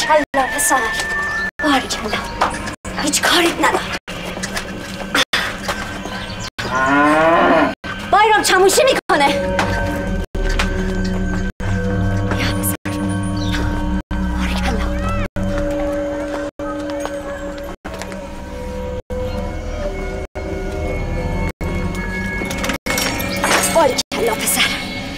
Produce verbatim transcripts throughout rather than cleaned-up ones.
باریکلا پسر، باریکلا. هیچ کاریت ندارم. بایرام چموشی میکنه. باریکلا پسر.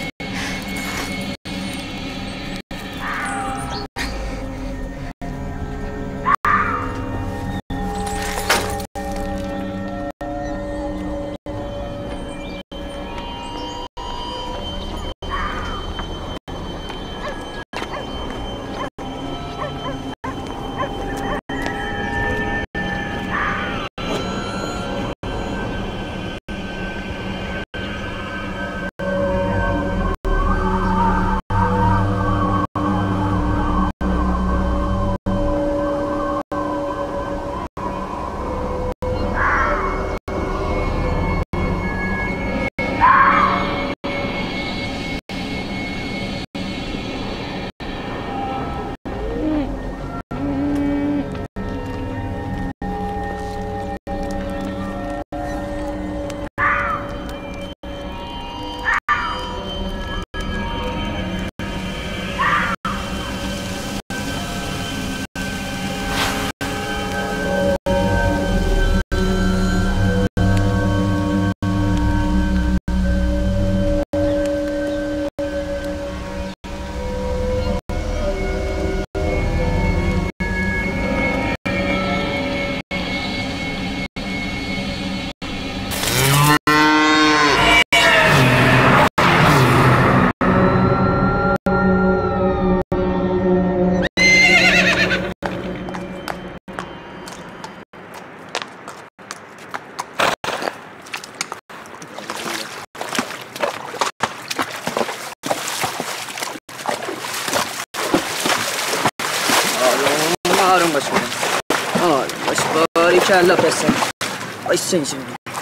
آروم باش بودم آروم باش باریکلا پسر بایسته اینجا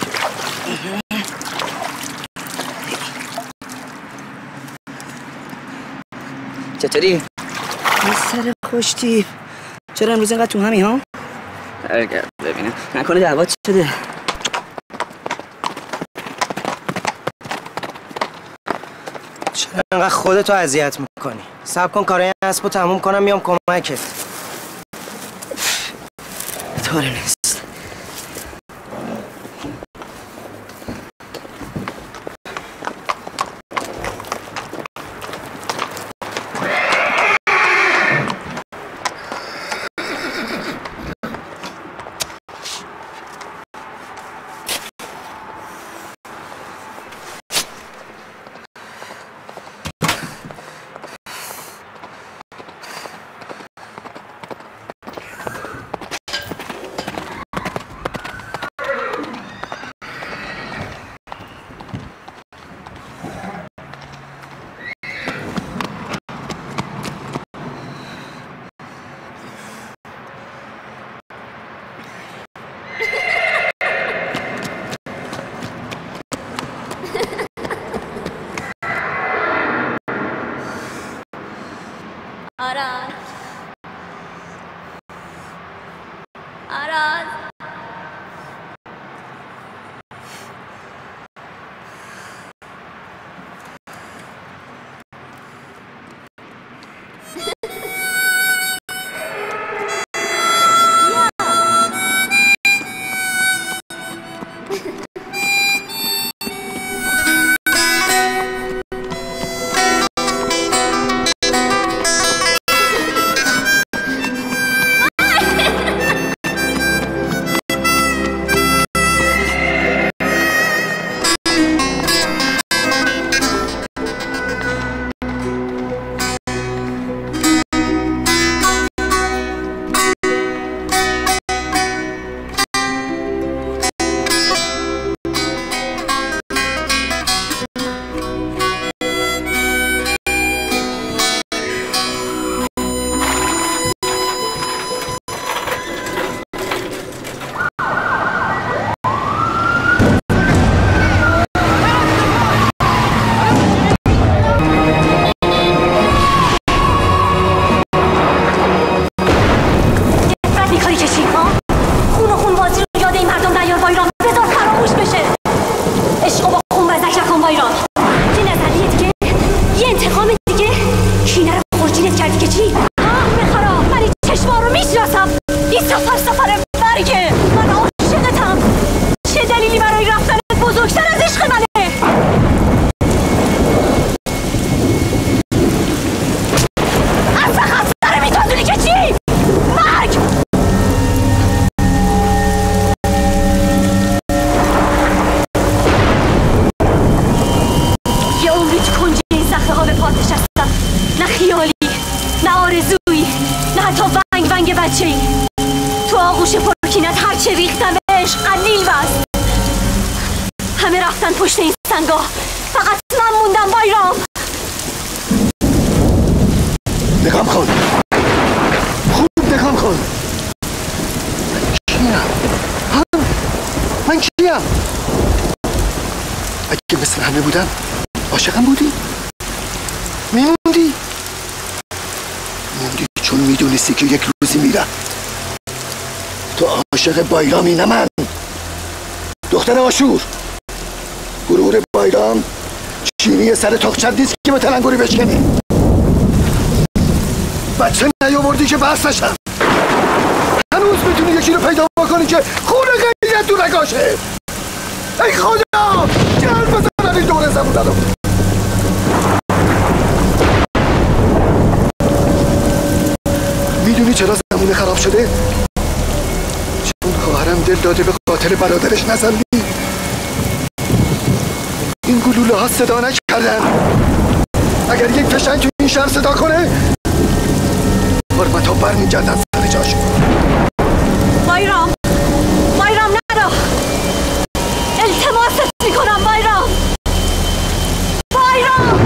چطوری؟ پسر خوشتیپ چرا امروز اینقدر تو همی ها؟ برگرد ببینم نکنه دعوات شده چرا اینقدر خودتو اذیت میکنی؟ صبر کن کارای اسبو تموم کنم میام کمکت طوری نیست آراز آراز رفتن پشت این سنگا. فقط من موندم بایرام. نگام کن، خوب نگام کن. کیم؟ ها؟ من کیم؟ اگه مثل همه بودم عاشقم بودی؟ میموندی؟ موندی چون میدونستی که یک روزی میرم. تو عاشق بایرامی نه من، دختر آشور. گرور بایرام چینی سر تخچت نیست که به تلنگوری بشکنی. بچه نیاوردی که بحث نشم. هنوز میتونی یکی رو پیدا بکنی که خون غیرت تو رگاشه. ای خدا جرد بزنن این دوره زمونه رو. میدونی چرا زمونه خراب شده؟ چون خواهرم دل داده به قاتل برادرش نزنی. این گلوله ها صدا نکردن. اگر یک فشنگ تو این شهر صدا کنه حرمت ها برمیگرد از سر جاشون. بایرام بایرام نرو. التماست میکنم بایرام. بایرام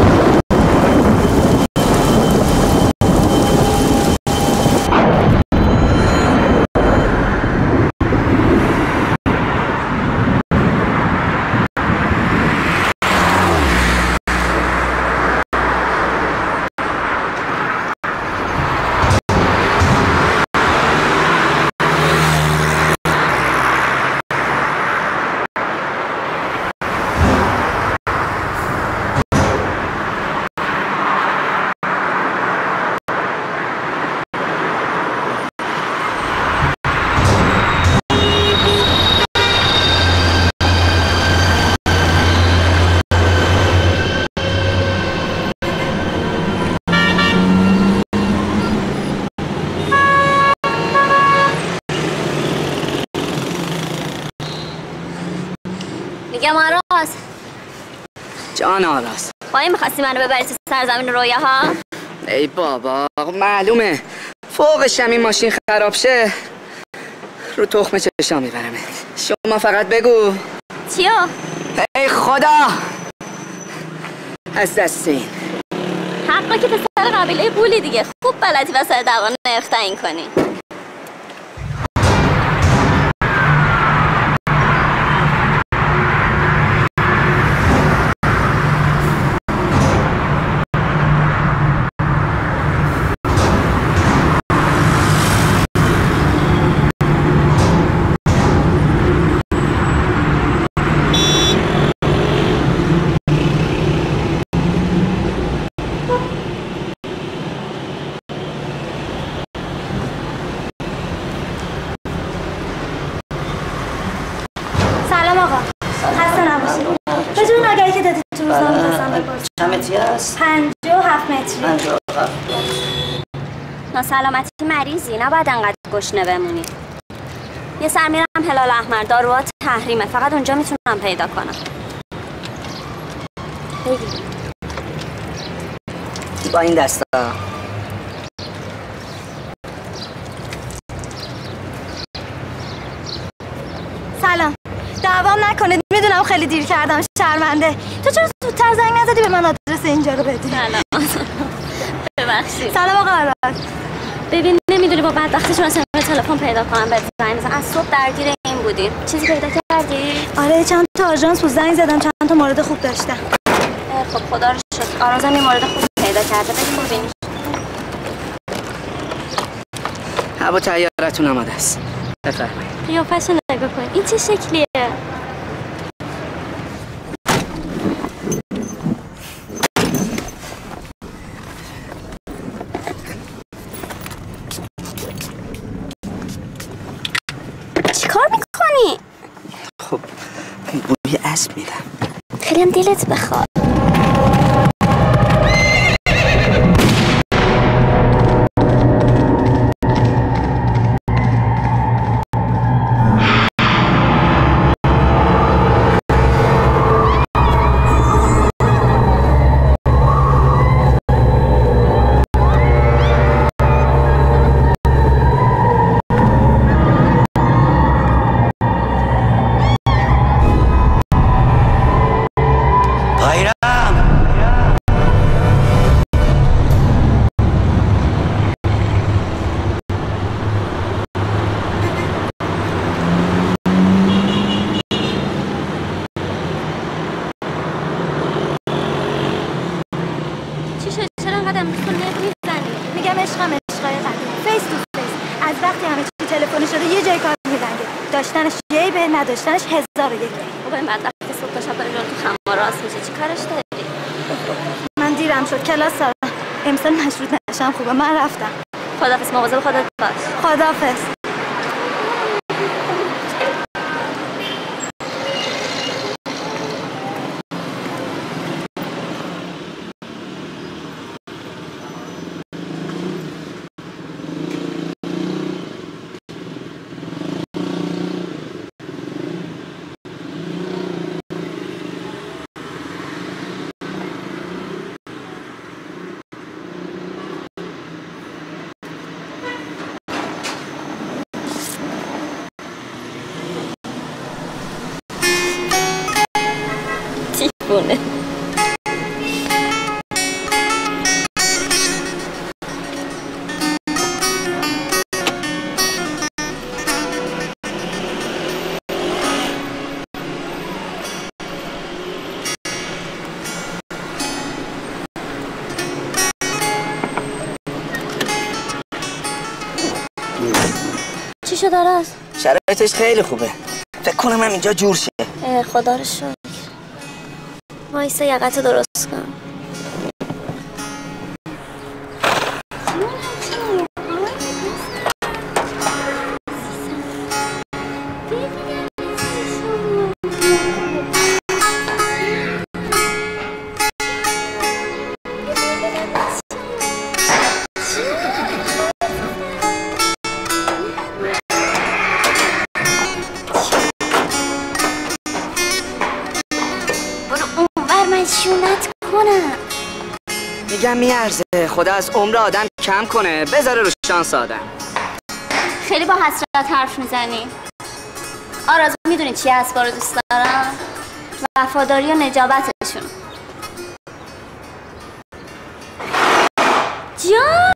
میگم آراز. جان آراز. پایی میخواستی منو ببری تو سرزمین رویاها؟ ای بابا معلومه فوقش هم این ماشین خراب شه رو تخم چشا میبرمه. شما فقط بگو چیو؟ ای خدا از دست این حقا که پسر قبیله بولی دیگه. خوب بلدی واسه دوان نرخ تعیین کنی. چند متری هست؟ پنجاه و هفت متری. پنجاه و هفت. ناسلامتی مریضی، نباید انقدر گشنه بمونی. یه سر میرم هلال احمر، داروات تحریمه، فقط اونجا میتونم پیدا کنم. بگی با این دستا سلام. دعوام نکنید، میدونم خیلی دیر کردم، شرمنده. تو چرا زودتر زنگ نزدی به من آدرس اینجا رو بدی؟ سلام. ببخشید. سلام آقا آراز. ببین نمیدونی با بدبختیشون اصلا تلفن پیدا کنم بهت زنگ بزنم. از صبح درگیر این بودیم. چیزی پیدا کردی؟ آره چند تا آژانس بود، زنگ زدم، چند تا مورد خوب داشتم. خب خدا رو شکر. آرازم یه مورد خوب پیدا کرده. ببین ببینیش. هوا تیارتون آماده است. بفرمایید. قیافه‌شو نگاه کن. این چه شکلیه؟ چیکار میکنی؟ خب بوی اسب میدم. خیلی هم دلت بخواد. انقدر امروز تو نت میزنی؟ میگم عشقم عشقای قدیم فیس تو فیس. از وقتی همه چی تلفنی شده یه جای کار میلنگه. داشتنش جیبه نداشتنش هزار و یک. بابا این بدبخت که صبح تا شب داره تو خمار راست میشه چی کارش داری؟ من دیرم شد کلاس دارم. امسال مشروط نشم خوبه من رفتم. خداحافظ مواظب خودت باش. خداحافظ. بونه. چی شد آراز؟ شرایطش خیلی خوبه. فکر کنم هم اینجا جور شه. خدا رو شکر. وایسا یقتو درست کن. شونت کنم میگم میارزه. خدا از عمر آدم کم کنه بذاره رو شانس آدم. خیلی با حسرت حرف میزنی. آرزو میدونی چی اسبا رو دوست دارم؟ وفاداری و نجابتشون. جان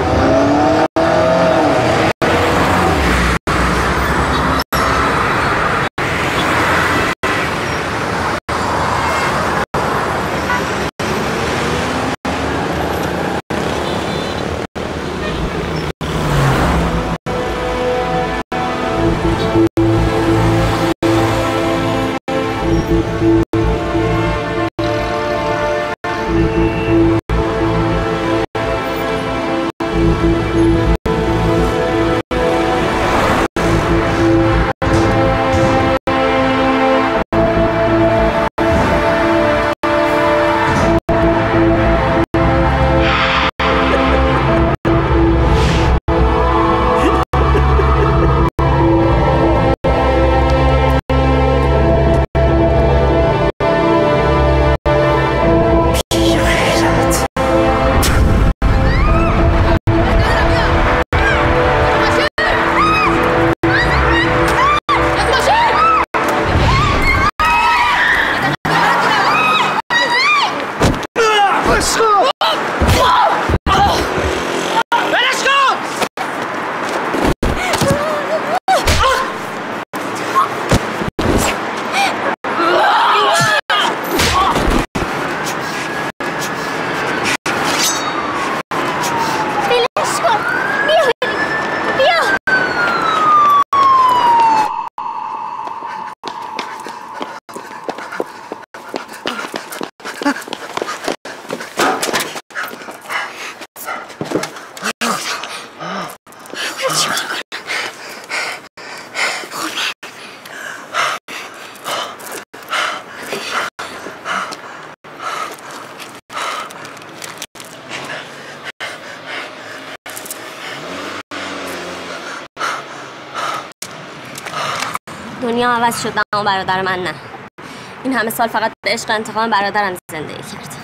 دنیا عوض شد اما برادر من نه. این همه سال فقط به عشق انتقام برادرم زندگی کرد.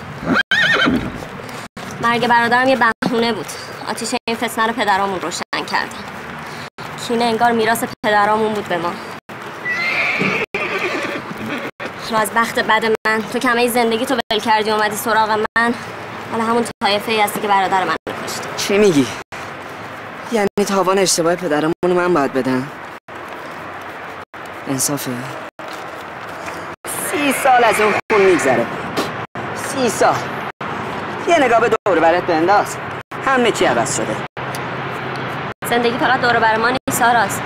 مرگ برادرم یه بهونه بود. آتیش این فتنه رو پدرامون روشن کردن. کینه انگار میراث پدرامون بود به ما. از بخت بد من تو کمه زندگی تو ول کردی اومدی سراغ من. حالا همون طایفه ای هستی که برادر من رو کشت. چی میگی؟ یعنی تاوان اشتباه پدرمون رو من باید بدم؟ انصافه؟ سی سال از اون خون میگذره. سی سال یه نگاه به دور برت بنداز. همه چی عوض شده. زندگی فقط دور بر ما نیست آراز.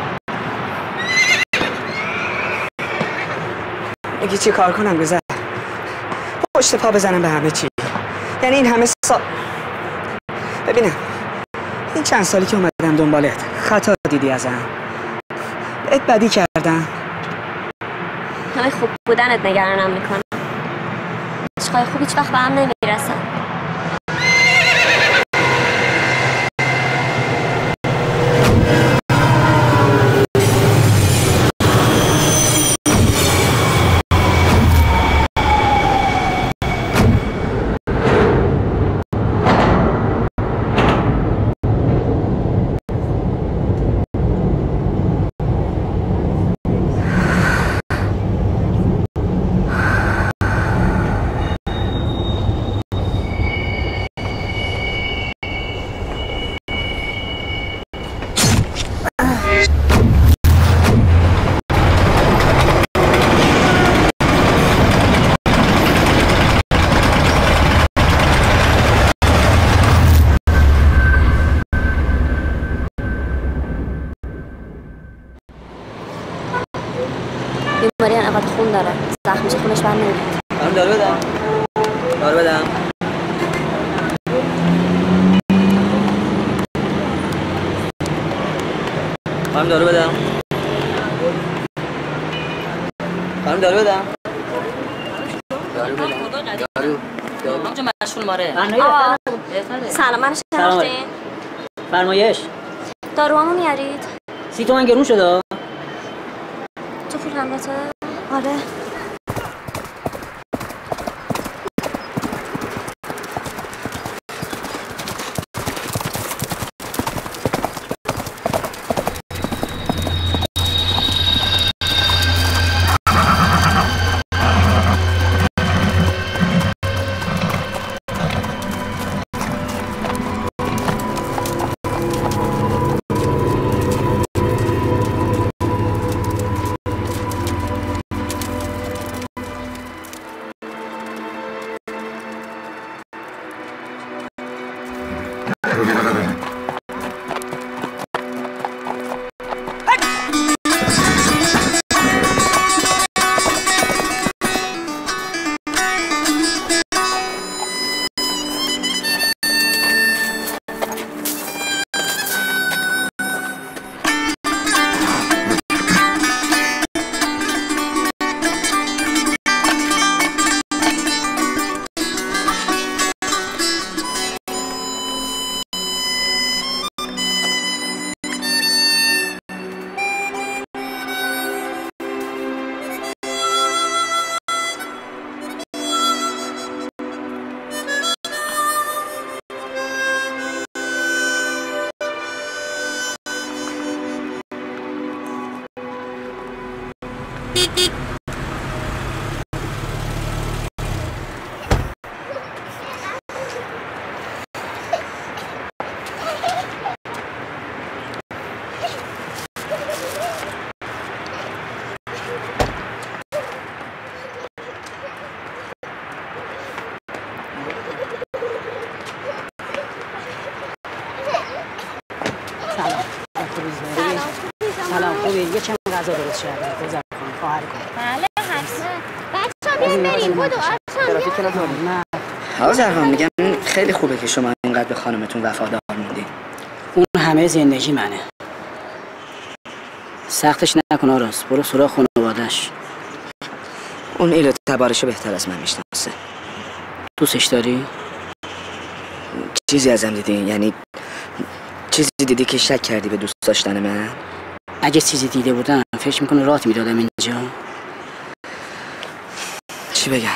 میگی چی کار کنم گذر؟ پشت پا بزنم به همه چی. یعنی این همه سال ببینم این چند سالی که اومدم دنبالت خطا دیدی ازم؟ بهت بدی کردم؟ همه خوب بودنت نگرانم میکنه. عشقای خوب هیچ وقت به هم نمیرسن. بیماری انقدر خون داره. زخمش خونش بند نمیاد. خانم دارو بدم. دارو بدم. خانم دارو بدم. خانم دارو بدم. دارو بدم. دارو. دارو. آقا مشغول ماره. آقا سلام من شناختین؟ فرمایش. داروامو میارید؟ سی تومن گرون شده. تو پول همراته؟ آره. سلام خوبی؟ یه چند غذا درست شده گذر کن خواهر کن. بله حتما. بچه‌ها بیاین بریم بودو آرشان. نه آقا زرخان میگم خیلی خوبه که شما اینقدر به خانمتون وفادار موندی. اون همه زندگی منه. سختش نکن آراز، برو سراغ خانواده‌اش. اون ایل و تبارشو بهتر از من میشناسه. دوستش داری؟ چیزی ازم دیدی؟ یعنی چیزی دیدی که شک کردی به دوست داشتن من؟ اگه چیزی دیده بودم فکر میکنه رات میدادم اینجا. چی بگم؟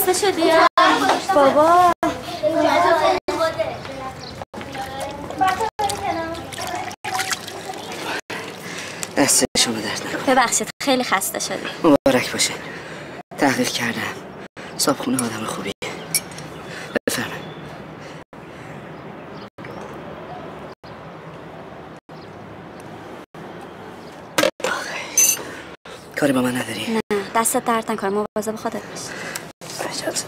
خسته شدی یا؟ بابا دست شما درد نکنه. ببخشید خیلی خسته شدی. مبارک باشه. تحقیق کردم. صابخونه آدم خوبیه. بفرمایید. کاری با من نداری؟ نه دستت درد نکنه، مواظب خودت باش. عجب.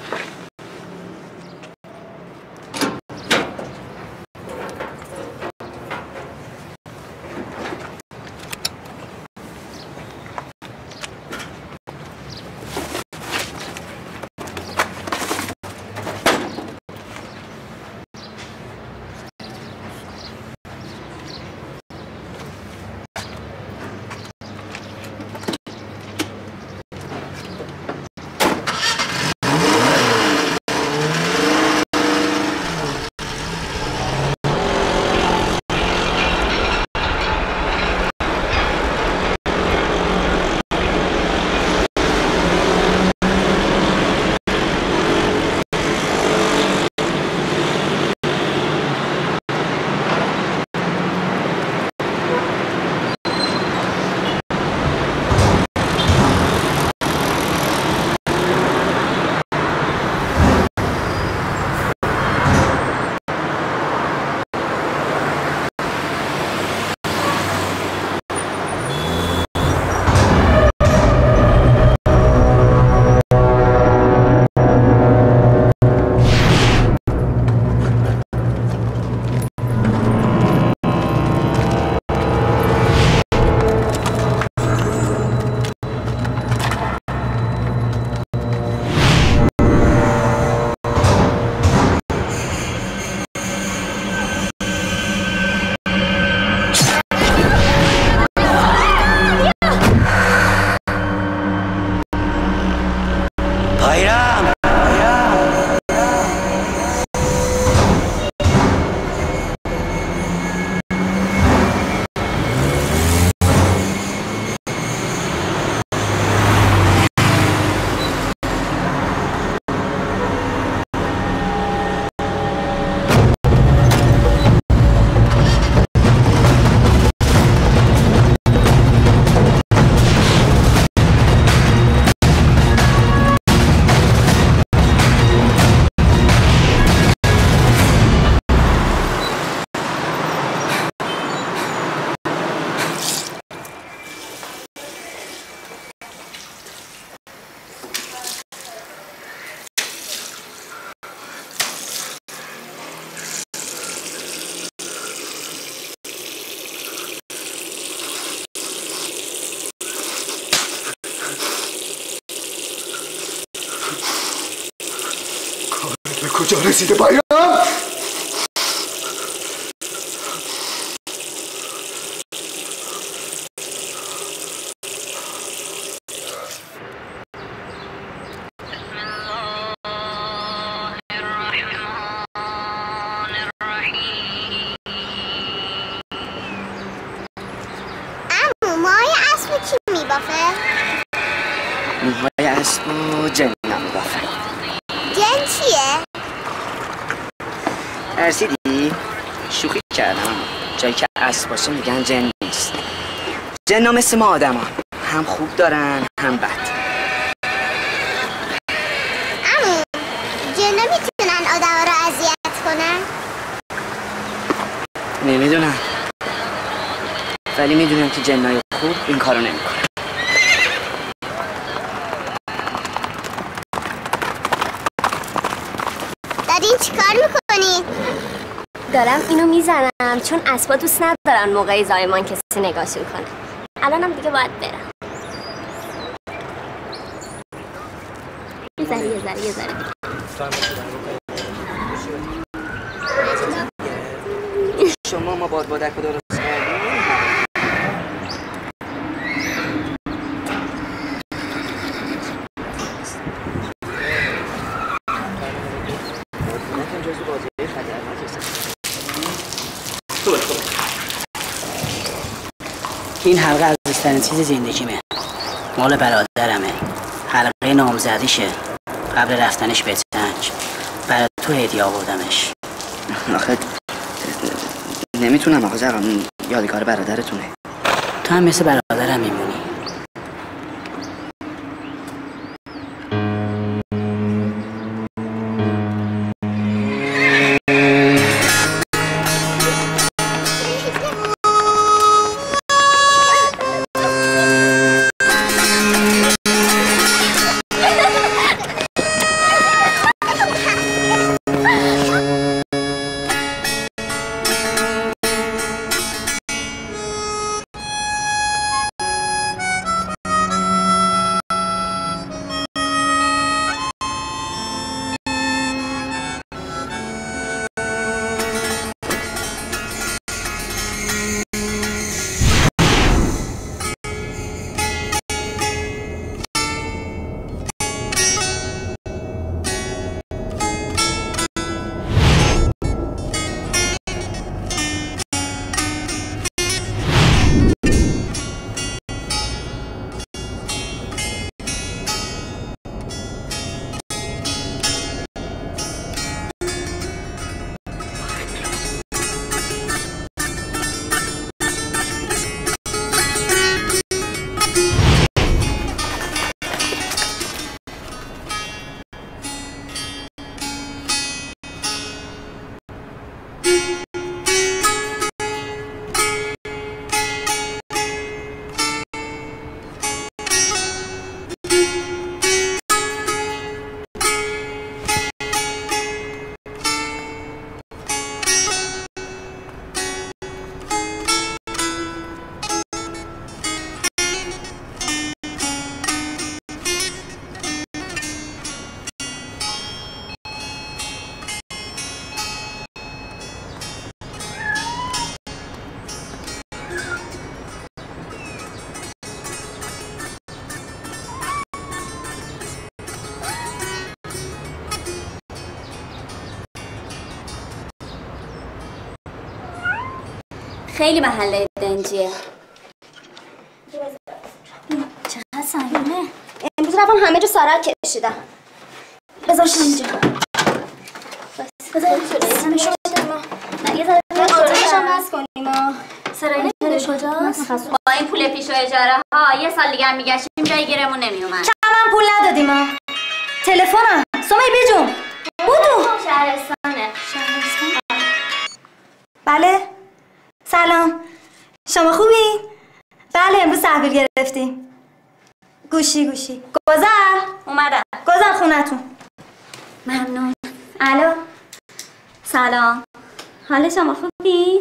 کجا رسیده بایرام؟ امو ماهای اسب کی میبافه؟ موهای اسب و جن میبافه. جن چیه؟ ارسیدی؟ شوخی کردم. جایی که اسب باشه میگن جن نیست. جن ها مثل ما آدم ها. هم خوب دارن هم بد. امو جن ها میتونن آدم ها رو اذیت کنن؟ نمیدونم، ولی میدونم که جنای خوب این کارو نمیکنن. دارین چی کار میکنین؟ دارم اینو میزنم چون اسبا دوست ندارن موقع زایمان کسی نگاهشون کنه. الانم دیگه باید برم. یه ذره یه ذره یه ذره شما ما باد بادک رو درست کردیم. این حلقه عزیزترین چیز زندگیمه. مال برادرمه. حلقه نامزدیشه. قبل رفتنش به تنگ برای تو هدیه آوردمش. آخه نمیتونم آقا زران، یادگار برادرتونه. تو هم مثل برادرم میمونی. خیلی محله دنجیه. چقدر سنگینه. امروز رفتم همه جو سرک کشیدم. بذارش اینجا. بذار سرای شما. نه یه ذره آتیش هم نصب کنیم. سرای کجاست؟ با این پول پیش و اجاره ها یه سال دیگه هم میگشتیم جای گیرمون نمیومد. کمم پول ندادیم ها. تلفنم. سمیه بجون. بودو. شهرستانه. شهرستان. بله. سلام. شما خوبی؟ بله امروز تحویل گرفتیم. گوشی گوشی. گذر. اومدم. گذر خونتون. ممنون. الو. سلام. حال شما خوبی؟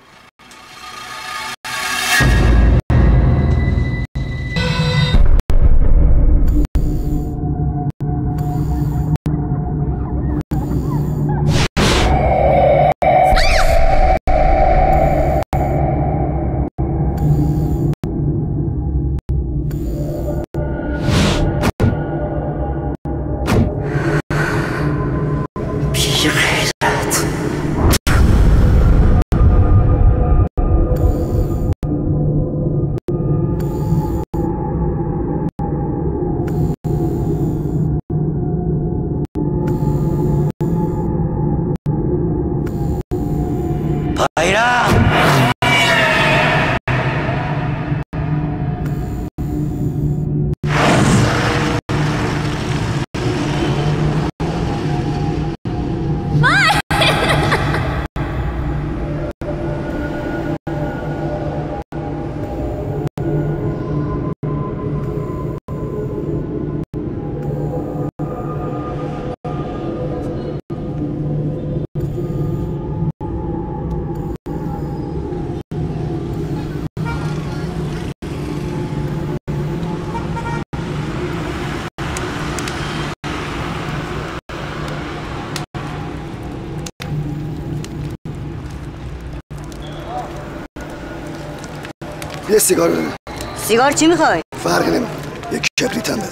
یه سیگار بده. سیگار چی میخوای؟ فرقی نمیکنه. یک کبریت هم بده.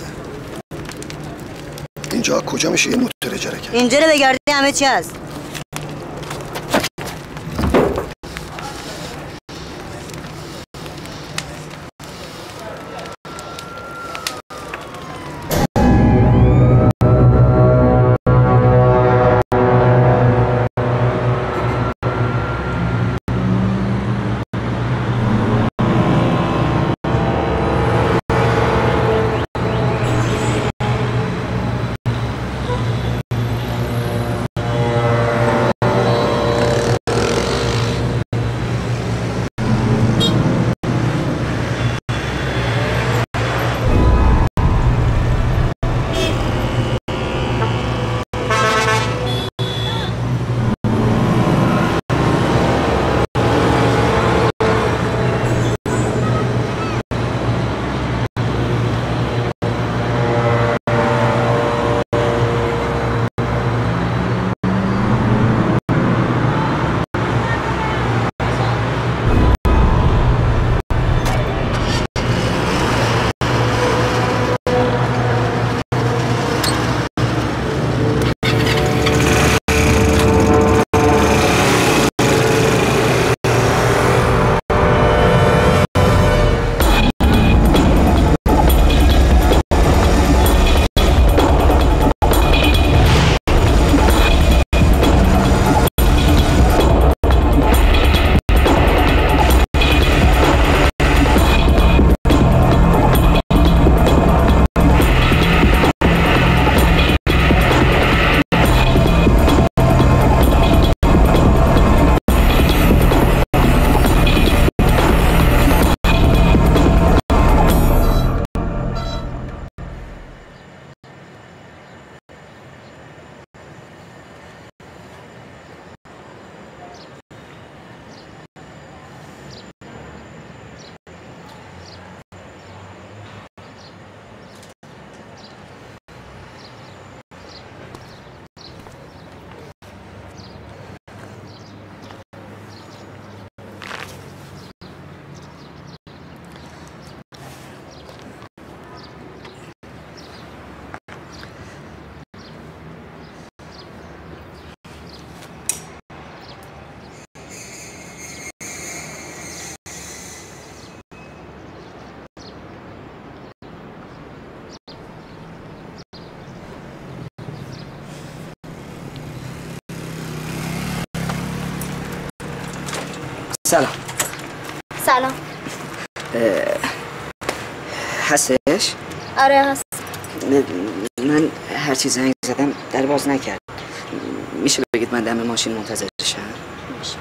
اینجا کجا میشه یه موتور اجاره کرد؟ اینجا رو بگردی همه چی هست. سلام. سلام. هستش؟ آره هست. من هر چی زنگ زدم در باز نکرد. میشه بگید من دم ماشین منتظرشم؟ میشه.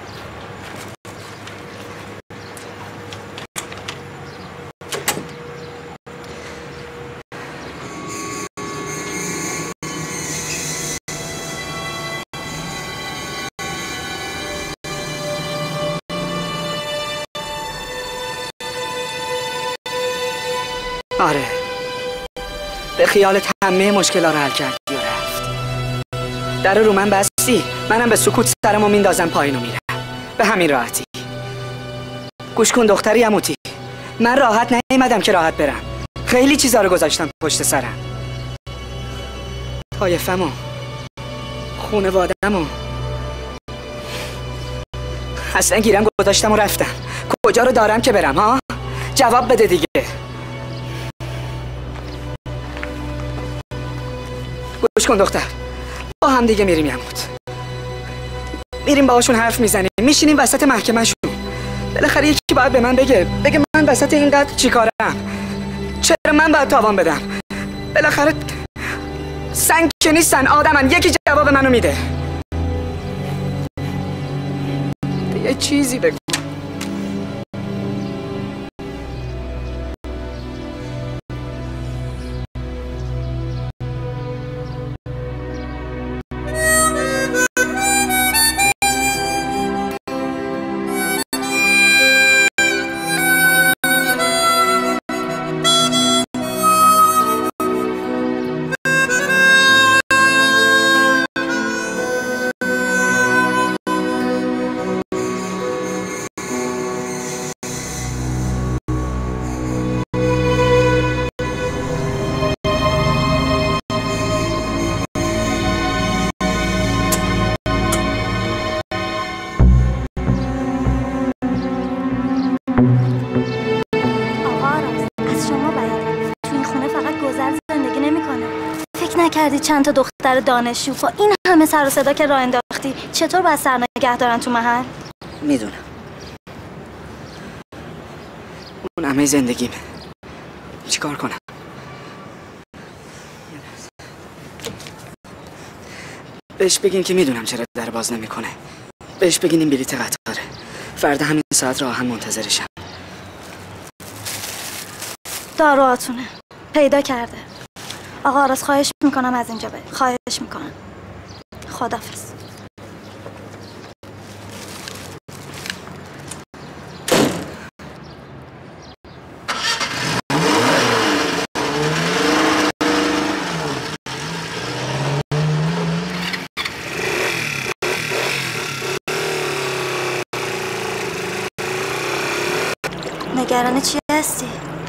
آره، به خیال همه مشکل‌ها رو حل کردی و رفت. در رو من بستی، منم به سکوت سرمو میندازم پایین و میرم. به همین راحتی. گوش کن دختری عموتی، من راحت نیومدم که راحت برم. خیلی چیزا رو گذاشتم پشت سرم. طایفمو، خونوادمو، اصلا گیرم گذاشتم و رفتم. کجا رو دارم که برم ها؟ جواب بده دیگه. گوش کن دختر، با هم دیگه میریم یموت. میریم باهاشون حرف میزنیم، میشینیم وسط محکمه‌شون. بالاخره یکی باید به من بگه بگه من وسط اینقدر چیکارم؟ چرا من باید تاوان بدم؟ بالاخره سنگ که نیستن، آدمن. یکی جواب منو میده. یه چیزی بگو. کردی چند تا دختر دانشجو با این همه سر و صدا که راه انداختی چطور باید سر نگه دارن تو محل؟ میدونم اون همه زندگیمه. چیکار کنم؟ بهش بگین که میدونم چرا در باز نمیکنه. بهش بگین این بلیت قطاره. فردا همین ساعت راهن منتظرشم. داروهاتونه پیدا کرده. آقا آراز خواهش میکنم از اینجا بری. خواهش میکنم. خداحافظ. نگران چی هستی؟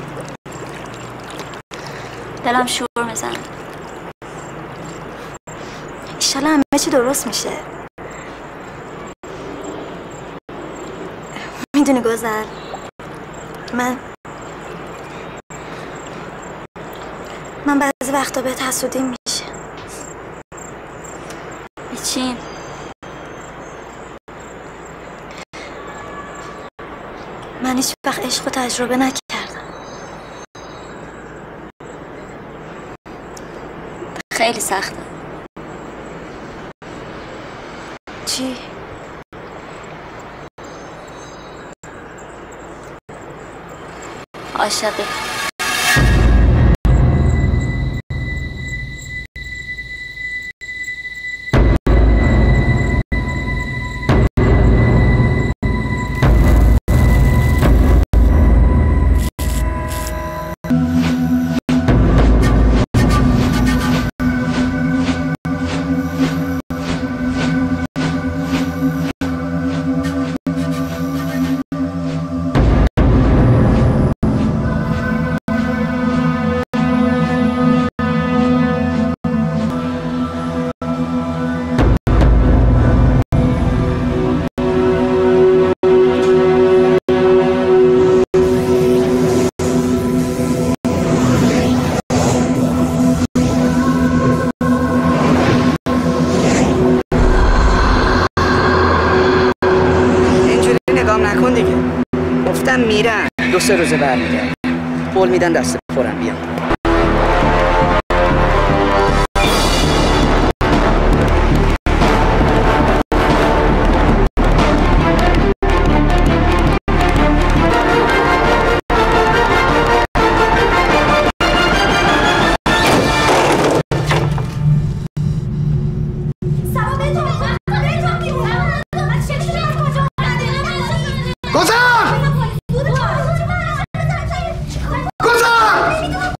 دلم شور میزنه. ایشالا همه چی درست میشه. میدونی گذر من من بعضی وقتا بهت حسودیم میشه. به چی؟ من هیچ وقت عشق و تجربه نکردم. خیلی سخته. چی؟ عاشقی. گفتم میرن دو سه روزه برمیگردن. قول میدن دست پرم بیام. گذار! گذار!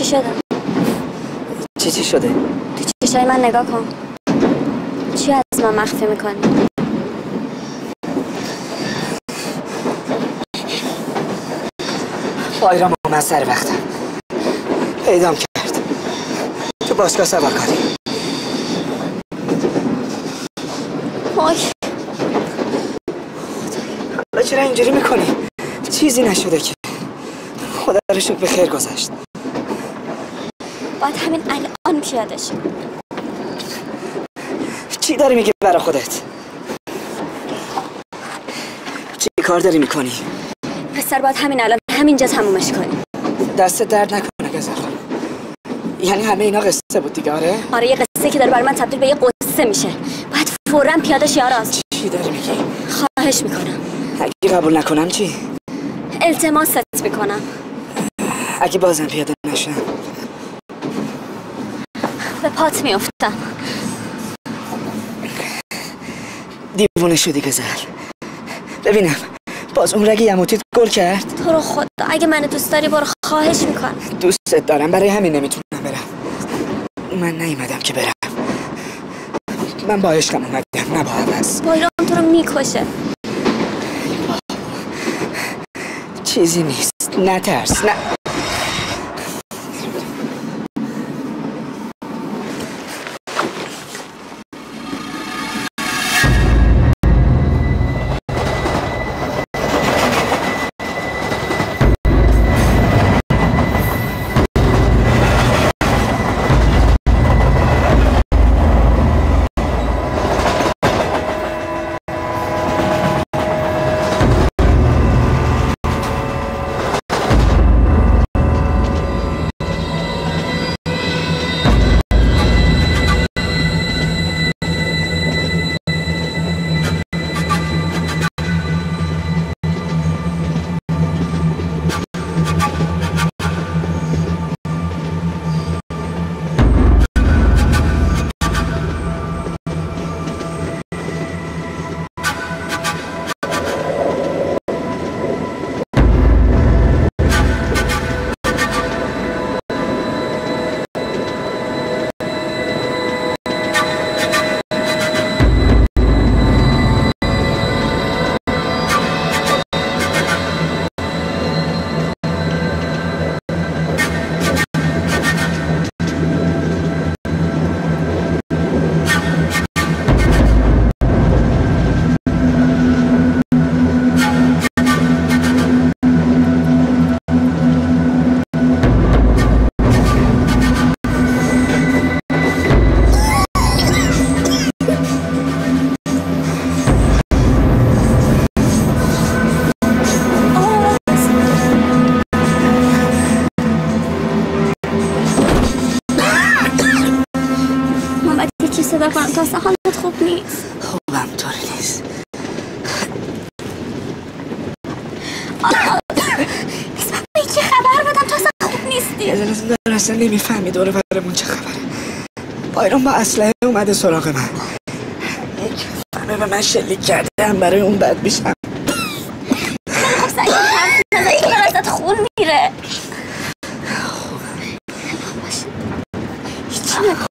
شده؟ چی چی شده؟ تو چشای من نگاه کن. چی از من مخفی میکنی؟ بایرام اومد سر وقتم پیدام کرد تو باشگاه سوارکاری. وای حالا چرا اینجوری میکنی؟ چیزی نشده که. خدا رو شکر به خیر گذشت. باید همین الان پیاده. چی داری میگی برا خودت؟ چی کار داری میکنی؟ پسر باید همین الان همینجا تمومش کنی. دست درد نکنه گذر. یعنی همه اینا قصه بود دیگه؟ آره؟ آره یه قصه که داره برای من تبدیل به یه قصه میشه. باید فوراً پیاده شی آراز. چی داری میگی؟ خواهش میکنم. اگه قبول نکنم چی؟ التماست میکنم. اگه بازم پیاده نشم به پات میافتم. دیوونه شدی گذر. ببینم باز اون رگ یموتیت گل کرد؟ تو رو خدا اگه منو دوست داری برو، خواهش میکنم. دوستت دارم، برای همین نمیتونم برم. من نیومدم که برم. من با عشقم اومدم نه با عوض. بایرام تو رو میکشه. چیزی نیست، نترس. نه صدا کنم تا اصلا حالت خوب نیست. خوبم طوری نیست. اسمم به یکی خبر بدم تا اصلا خوب نیستی. یه دلتون داره اصلا نمیفهمی دوره برمون چه خبره. بایرام با اسلحه اومده سراغ من. یک همه به من شلیک کردم برای اون بد میشم. خب سعی حرف نزدی که ازت خون میره. خوبه. باشه. هیچی نکن.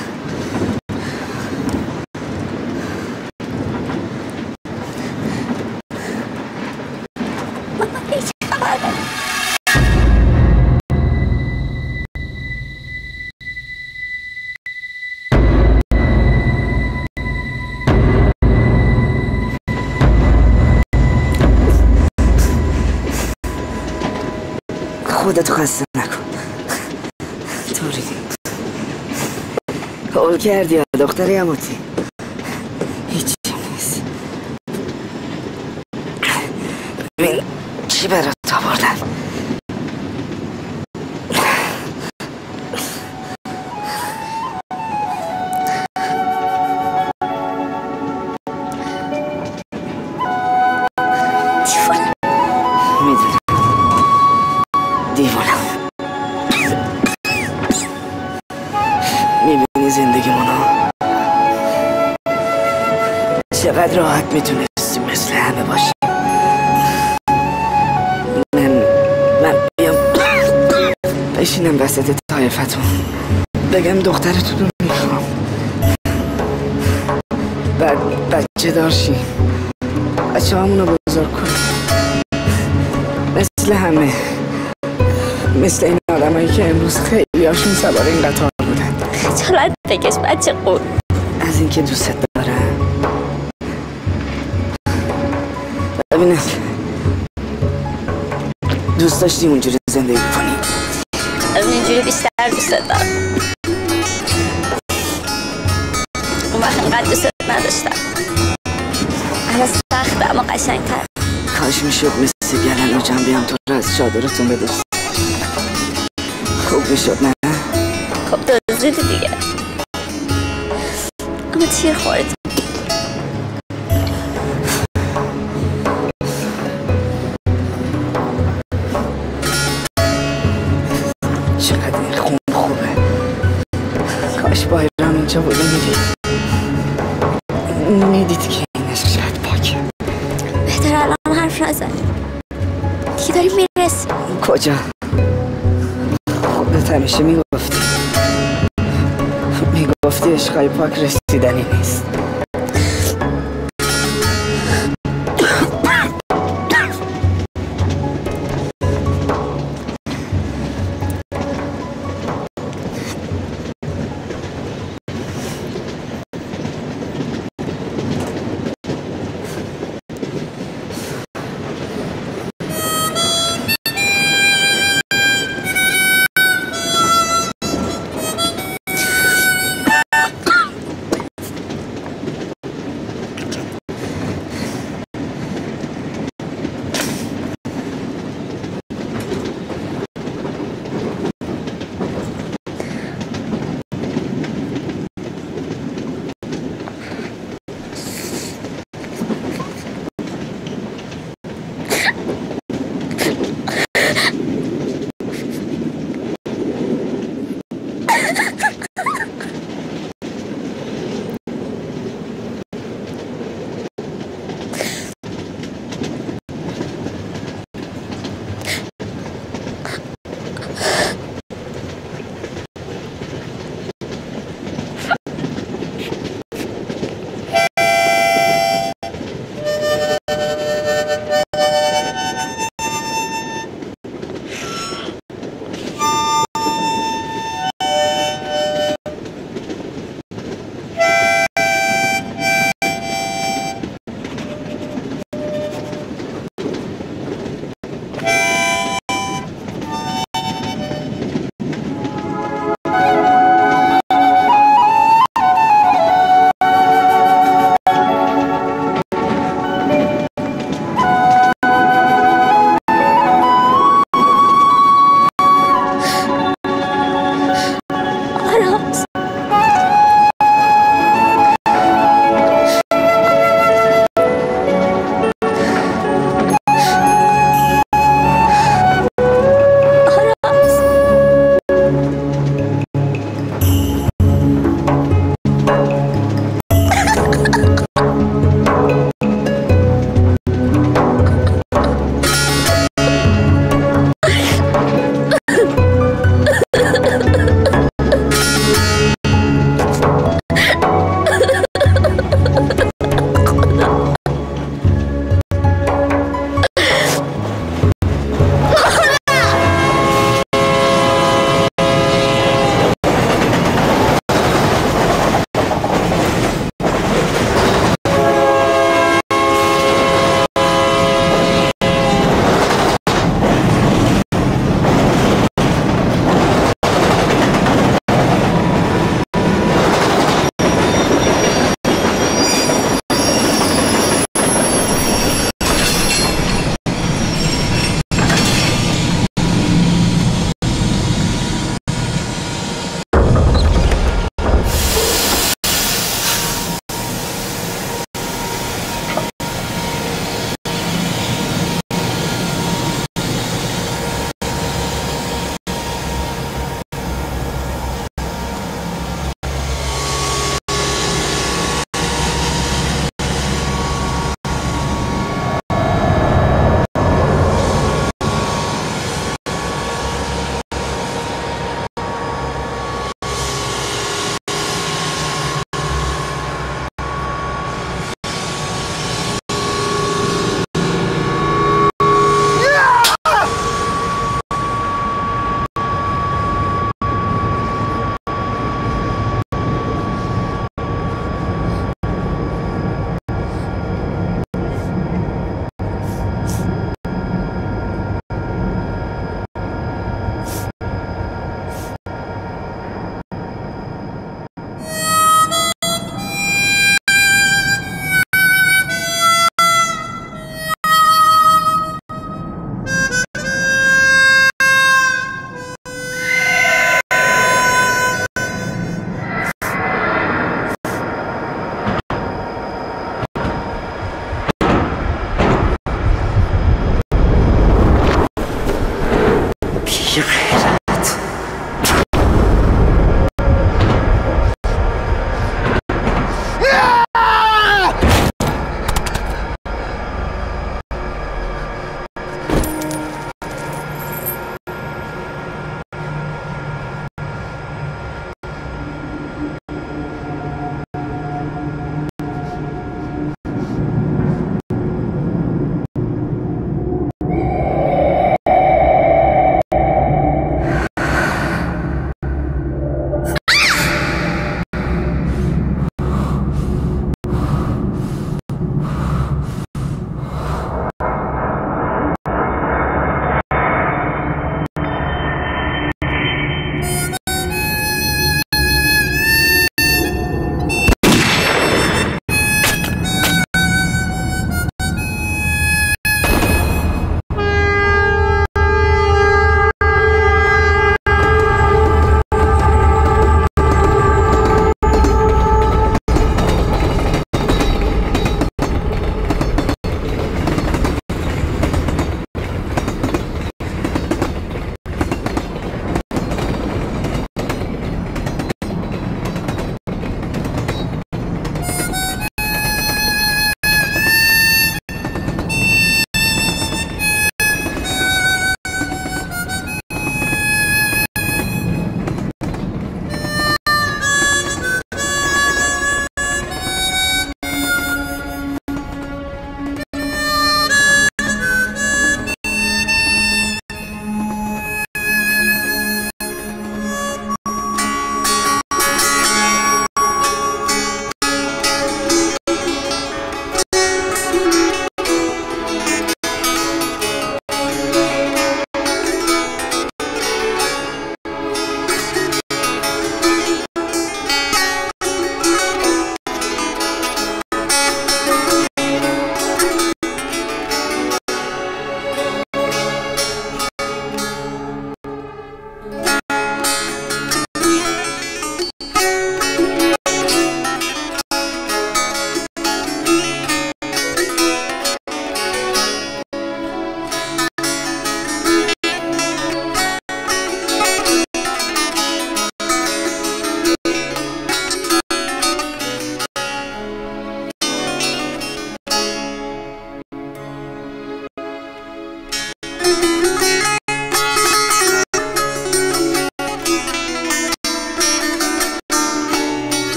خودتو خسته نکن. طوری قول کردی یا دختر یموتی؟ هیچی نیست. ببین چی برات آوردم. میدونم دیوانم. میبینی زندگیمونو چقدر راحت میتونستیم مثل همه باشیم. من من بیام به بشینم وسط طایفتون بگم دخترتون رو میخوام، بعد بچه دارشی بچه همونو بزرگ کن مثل همه، مثل این آدم هایی که امروز خیلی هاشون سوار این قطار بودن. خجالت بکش بچه قول. از اینکه دوست دارم. ببینم دوست داشتی اونجوری زندگی کنی؟ از اینجوری بیشتر دوست دارم. اون وقت اینقدر دوست نداشتم. الان سخته اما قشنگ‌تر. کاش میشد مثل گلن و جمع بیام تو رو از چادرتون بدوست. خوب میشد نه؟ خب دزدیدی دیگه. اما تیر خوردی. چقدر این خون خوبه. کاش بایرام اینجا بوده میدید میدید که این عشق شاید پاکه. بهتر الان حرف نزنیم دیگه، داریم میرسیم. کجا؟ خودت همیشه میگفتی میگفتی عشقای پاک رسیدنی نیست.